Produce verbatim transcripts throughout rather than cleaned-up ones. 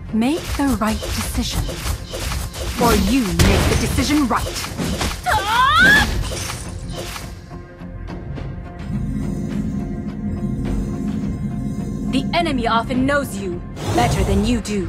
Make the right decision. Or you make the decision right. The enemy often knows you better than you do.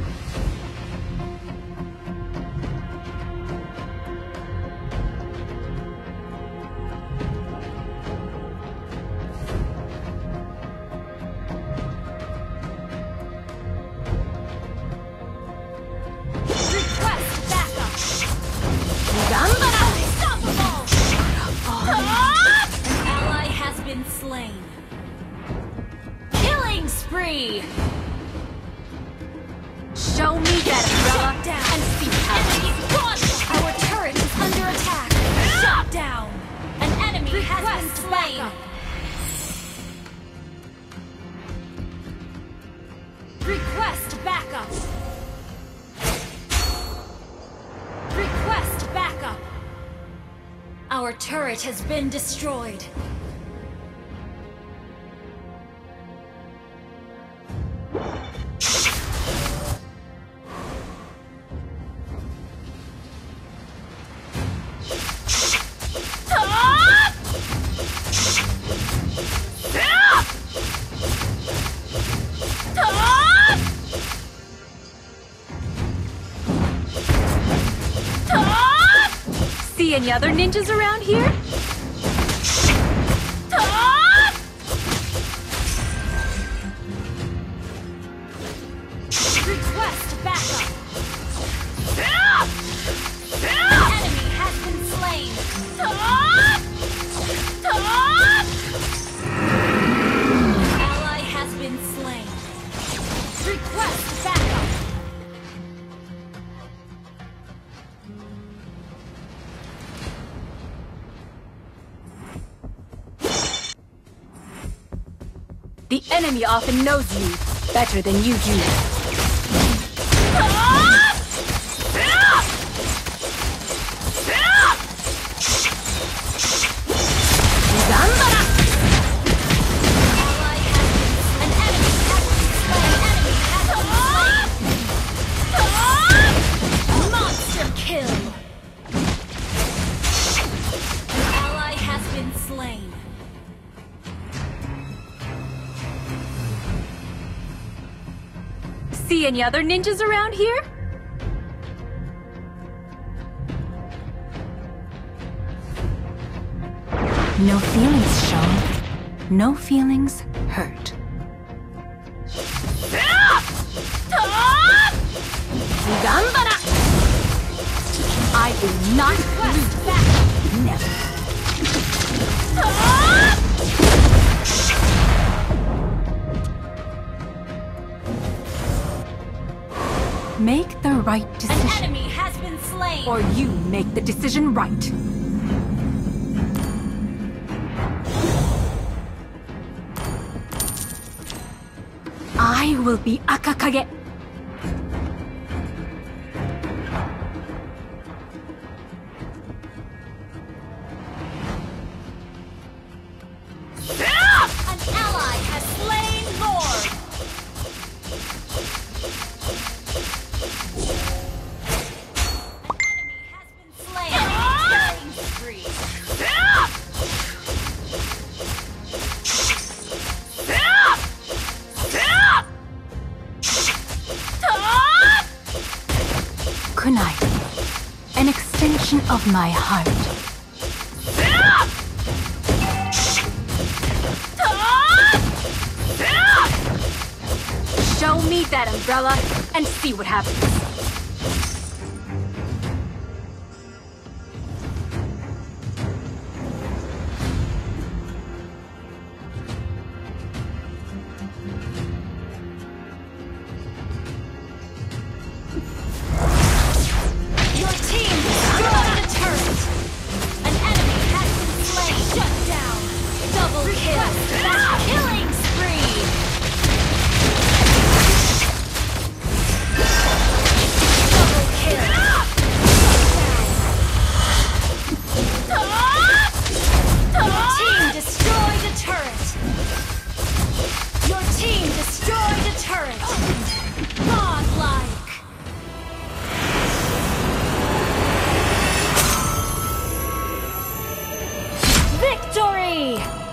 Show me that umbrella and see how. Our turret is under attack. Shut down. An enemy has been slain. Request backup. Request backup. Our turret has been destroyed. See any other ninjas around here? Request backup. The enemy has been slain. Ally has been slain. Request backup. The enemy often knows you better than you do. See any other ninjas around here? No feelings shown, no feelings hurt. Gambara! I will not lose. Never. Make the right decision. An enemy has been slain. Or you make the decision right. I will be Akakage. An ally has slain Lord. Kunai, an extension of my heart. Show me that umbrella and see what happens. Victory!